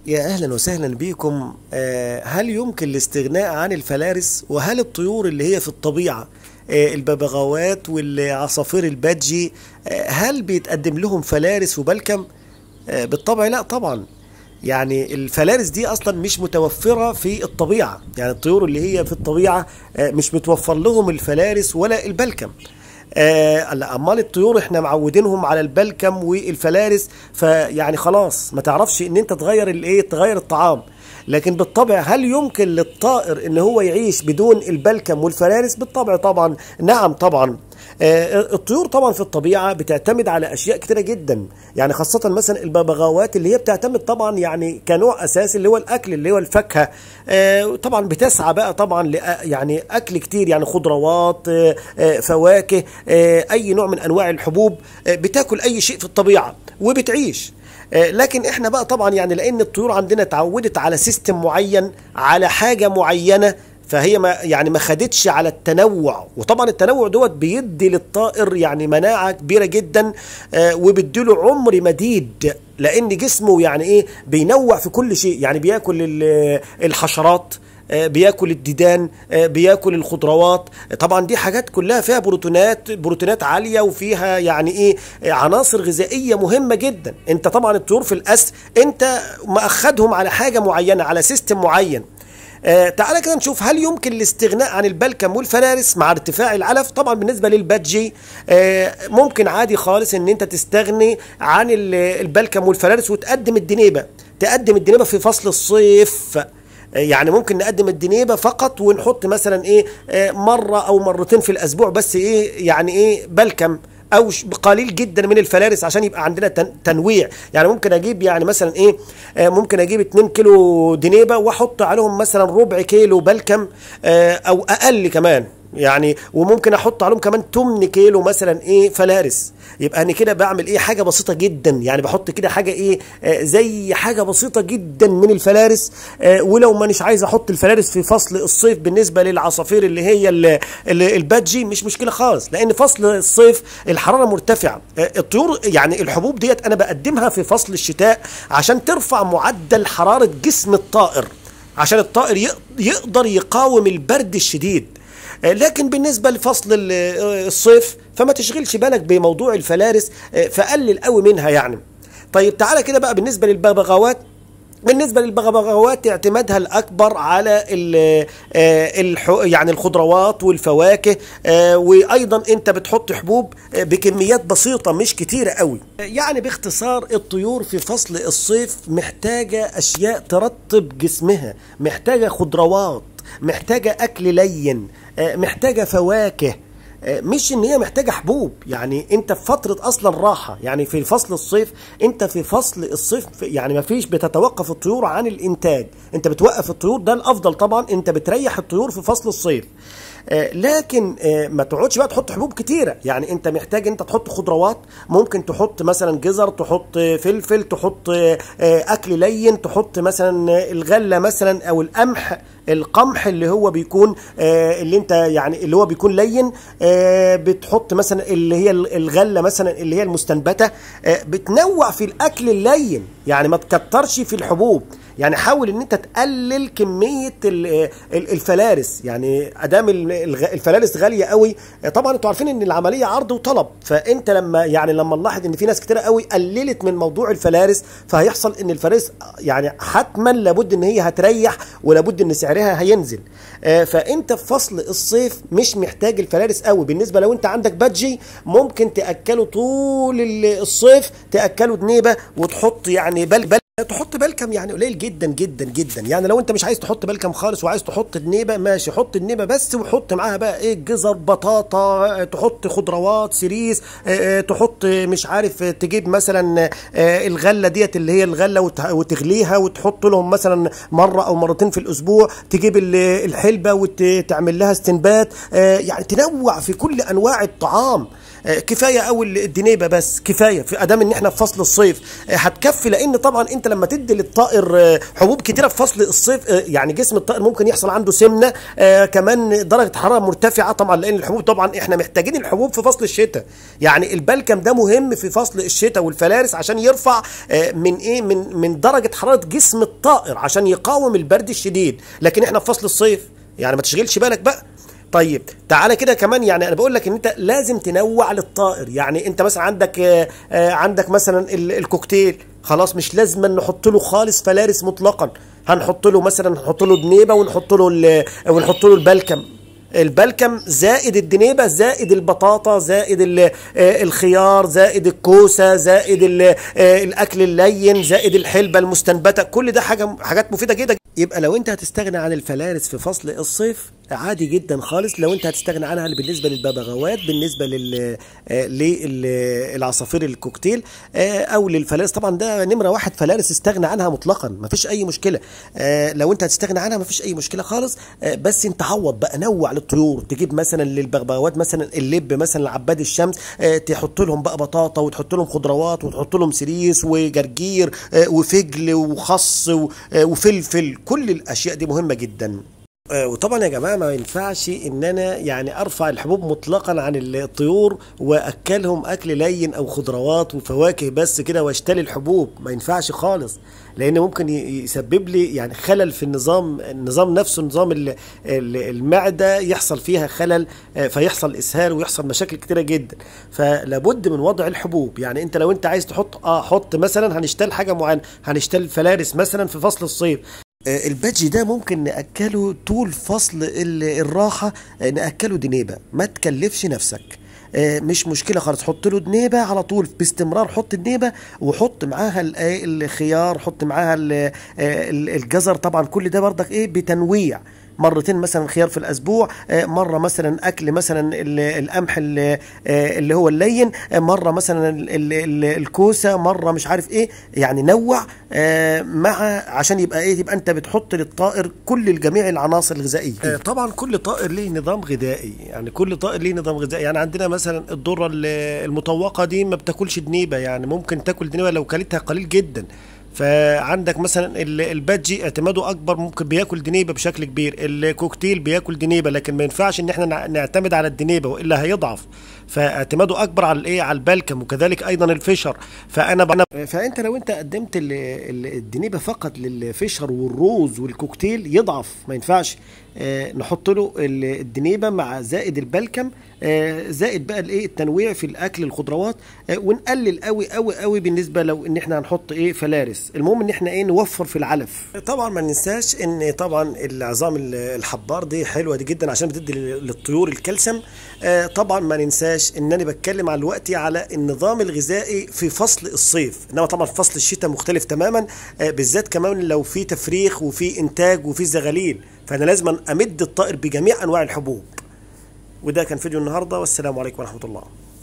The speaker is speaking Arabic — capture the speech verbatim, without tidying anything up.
يا أهلا وسهلا بكم. آه، هل يمكن الاستغناء عن الفلارس؟ وهل الطيور اللي هي في الطبيعة، آه، الببغاوات والعصافير البادجي، آه، هل بيتقدم لهم فلارس وبلكم؟ آه، بالطبع لا طبعا. يعني الفلارس دي اصلا مش متوفرة في الطبيعة، يعني الطيور اللي هي في الطبيعة آه، مش متوفر لهم الفلارس ولا البلكم. آه لا، امال الطيور احنا معودينهم على البلكم والفلارس، فيعني خلاص ما تعرفش ان انت تغير الايه، تغير الطعام. لكن بالطبع هل يمكن للطائر ان هو يعيش بدون البلكم والفلارس؟ بالطبع طبعا، نعم طبعا. آه الطيور طبعا في الطبيعه بتعتمد على اشياء كتيره جدا، يعني خاصه مثلا الببغاوات اللي هي بتعتمد طبعا يعني كنوع اساسي اللي هو الاكل اللي هو الفاكهه. آه طبعا بتسعى بقى طبعا يعني اكل كتير، يعني خضروات، آه آه فواكه، آه اي نوع من انواع الحبوب، آه بتاكل اي شيء في الطبيعه وبتعيش. لكن احنا بقى طبعا يعني لان الطيور عندنا اتعودت على سيستم معين، على حاجه معينه، فهي ما يعني ما خدتش على التنوع. وطبعا التنوع دوت بيدي للطائر يعني مناعه كبيره جدا، آه وبيديله عمر مديد، لان جسمه يعني ايه بينوع في كل شيء، يعني بياكل الحشرات، بياكل الديدان، بياكل الخضروات. طبعا دي حاجات كلها فيها بروتينات بروتينات عاليه، وفيها يعني ايه عناصر غذائيه مهمه جدا. انت طبعا الطيور في الاسر انت مأخدهم على حاجه معينه، على سيستم معين. آه تعالى كده نشوف هل يمكن الاستغناء عن البلكم والفلارس مع ارتفاع العلف. طبعا بالنسبه للبادجي آه ممكن عادي خالص ان انت تستغني عن البلكم والفلارس وتقدم الدنيبه. تقدم الدنيبه في فصل الصيف، يعني ممكن نقدم الدنيبه فقط ونحط مثلا ايه آه مره او مرتين في الاسبوع بس ايه يعني ايه بلكم، او قليل جدا من الفلارس عشان يبقى عندنا تنويع. يعني ممكن اجيب يعني مثلا ايه آه ممكن اجيب اتنين كيلو دنيبه واحط عليهم مثلا ربع كيلو بلكم، آه او اقل كمان يعني، وممكن احط عليهم كمان تمن كيلو مثلا ايه فلارس. يبقى انا كده بعمل ايه حاجه بسيطه جدا، يعني بحط كده حاجه ايه آه زي حاجه بسيطه جدا من الفلارس. آه ولو مانيش عايز احط الفلارس في فصل الصيف بالنسبه للعصافير اللي هي البادجي مش مشكله خالص، لان فصل الصيف الحراره مرتفعه. آه الطيور يعني الحبوب ديت انا بقدمها في فصل الشتاء عشان ترفع معدل حراره جسم الطائر، عشان الطائر يقدر يقاوم البرد الشديد. لكن بالنسبة لفصل الصيف فما تشغلش بالك بموضوع الفلارس، فقلل قوي منها يعني. طيب تعالى كده بقى بالنسبة للببغاوات. بالنسبة للببغاوات اعتمادها الأكبر على ال يعني الخضروات والفواكه، وأيضا أنت بتحط حبوب بكميات بسيطة مش كتيرة قوي. يعني باختصار الطيور في فصل الصيف محتاجة أشياء ترطب جسمها، محتاجة خضروات، محتاجة أكل لين، محتاجة فواكه، مش ان هي محتاجة حبوب. يعني انت في فترة اصلا راحة، يعني في فصل الصيف انت في فصل الصيف يعني ما فيش بتتوقف الطيور عن الانتاج، انت بتوقف الطيور، ده الافضل طبعا، انت بتريح الطيور في فصل الصيف. آه لكن آه ما تقعدش بقى تحط حبوب كتيره، يعني انت محتاج انت تحط خضروات، ممكن تحط مثلا جزر، تحط فلفل، تحط آه اكل لين، تحط مثلا الغله مثلا او القمح، القمح اللي هو بيكون آه اللي انت يعني اللي هو بيكون لين، آه بتحط مثلا اللي هي الغله مثلا اللي هي المستنبته. آه بتنوع في الاكل اللين، يعني ما تكترش في الحبوب. يعني حاول ان انت تقلل كميه الفلارس، يعني ادام الفلارس غاليه قوي. طبعا انتوا عارفين ان العمليه عرض وطلب، فانت لما يعني لما نلاحظ ان في ناس كتير قوي قللت من موضوع الفلارس، فهيحصل ان الفلارس يعني حتما لابد ان هي هتريح، ولابد ان سعرها هينزل. فانت في فصل الصيف مش محتاج الفلارس قوي. بالنسبه لو انت عندك بادجي ممكن تاكله طول الصيف، تاكله دنيبه وتحط يعني بل بل تحط بلكم يعني قليل جدا جدا جدا. يعني لو انت مش عايز تحط بلكم خالص وعايز تحط النيبه ماشي، حط النيبه بس، وحط معاها بقى ايه جزر، بطاطا، تحط خضروات، سيريس، اه تحط مش عارف تجيب مثلا اه الغله ديت اللي هي الغله وتغليها وتحط لهم مثلا مره او مرتين في الاسبوع، تجيب الحلبه وتعمل لها استنبات. اه يعني تنوع في كل انواع الطعام. آه كفايه اول الدنيبه بس، كفايه في ادام ان احنا في فصل الصيف آه هتكفي. لان طبعا انت لما تدي للطائر آه حبوب كتيره في فصل الصيف آه يعني جسم الطائر ممكن يحصل عنده سمنه، آه كمان درجه حراره مرتفعه طبعا، لان الحبوب طبعا احنا محتاجين الحبوب في فصل الشتاء. يعني البلكم ده مهم في فصل الشتاء والفلارس عشان يرفع آه من ايه من من درجه حراره جسم الطائر عشان يقاوم البرد الشديد. لكن احنا في فصل الصيف يعني ما تشغلش بالك بقى. طيب تعالى كده كمان، يعني انا بقول لك ان انت لازم تنوع للطائر. يعني انت مثلا عندك آآ آآ عندك مثلا الكوكتيل، خلاص مش لازم نحط له خالص فلارس مطلقا، هنحط له مثلا نحط له دنيبه ونحط له ونحط له البلكم. البلكم زائد الدنيبه زائد البطاطا زائد الخيار زائد الكوسه زائد الاكل اللين زائد الحلبه المستنبته، كل ده حاجه حاجات مفيده جدا. يبقى لو انت هتستغنى عن الفلارس في فصل الصيف عادي جدا خالص. لو انت هتستغنى عنها بالنسبه للببغاوات، بالنسبه لل للعصافير الكوكتيل او للفلارس، طبعا ده نمره واحد فلارس استغنى عنها مطلقا مفيش اي مشكله. لو انت هتستغنى عنها مفيش اي مشكله خالص، بس انت عوض بقى، نوع للطيور. تجيب مثلا للببغاوات مثلا اللب مثلا عباد الشمس، تحط لهم بقى بطاطا وتحط لهم خضروات وتحط لهم سريس وجرجير وفجل وخس وفلفل، كل الاشياء دي مهمه جدا. وطبعا يا جماعه ما ينفعش ان انا يعني ارفع الحبوب مطلقا عن الطيور واكلهم اكل لين او خضروات وفواكه بس كده واشتري الحبوب، ما ينفعش خالص، لان ممكن يسبب لي يعني خلل في النظام النظام نفسه، نظام المعده يحصل فيها خلل، فيحصل اسهال ويحصل مشاكل كتيره جدا. فلابد من وضع الحبوب. يعني انت لو انت عايز تحط اه حط مثلا هنشتل حاجه معينه، هنشتل فلارس مثلا في فصل الصيف، البادجي ده ممكن نأكله طول فصل الراحة، نأكله دنيبة، ما تكلفش نفسك، مش مشكلة خالص. حط له دنيبة على طول باستمرار، حط دنيبة وحط معاها الخيار، حط معاها الجزر، طبعا كل ده برضك ايه بتنويع. مرتين مثلا خيار في الاسبوع، مره مثلا اكل مثلا القمح اللي هو اللين، مره مثلا الكوسه، مره مش عارف ايه، يعني نوع مع عشان يبقى ايه، يبقى انت بتحط للطائر كل الجميع العناصر الغذائيه. طبعا كل طائر ليه نظام غذائي، يعني كل طائر ليه نظام غذائي. يعني عندنا مثلا الذره المطوقه دي ما بتاكلش دنيبه، يعني ممكن تاكل دنيبه لو كلتها قليل جدا. فعندك مثلا البادجي اعتماده اكبر، ممكن بياكل دنيبه بشكل كبير. الكوكتيل بياكل دنيبه، لكن ما ينفعش ان احنا نعتمد على الدنيبه والا هيضعف، فاعتماده اكبر على الايه، على البلكم، وكذلك ايضا الفشر. فانا فانت لو انت قدمت الدنيبه فقط للفشر والروز والكوكتيل يضعف، ما ينفعش. آه نحط له الدنيبه مع زائد البلكم، آه زائد بقى الايه التنويع في الاكل الخضروات، آه ونقلل قوي قوي قوي بالنسبه لو ان احنا هنحط ايه فلارس. المهم ان احنا ايه نوفر في العلف. طبعا ما ننساش ان طبعا العظام الحبار دي حلوه دي جدا عشان بتدي للطيور الكالسيوم. آه طبعا ما ننساش ان انا بتكلم على دلوقتي على النظام الغذائي في فصل الصيف، انما طبعا في فصل الشتاء مختلف تماما، آه بالذات كمان لو في تفريخ وفي انتاج وفي زغاليل، فانا لازم امد الطائر بجميع انواع الحبوب. وده كان فيديو النهارده، والسلام عليكم ورحمه الله.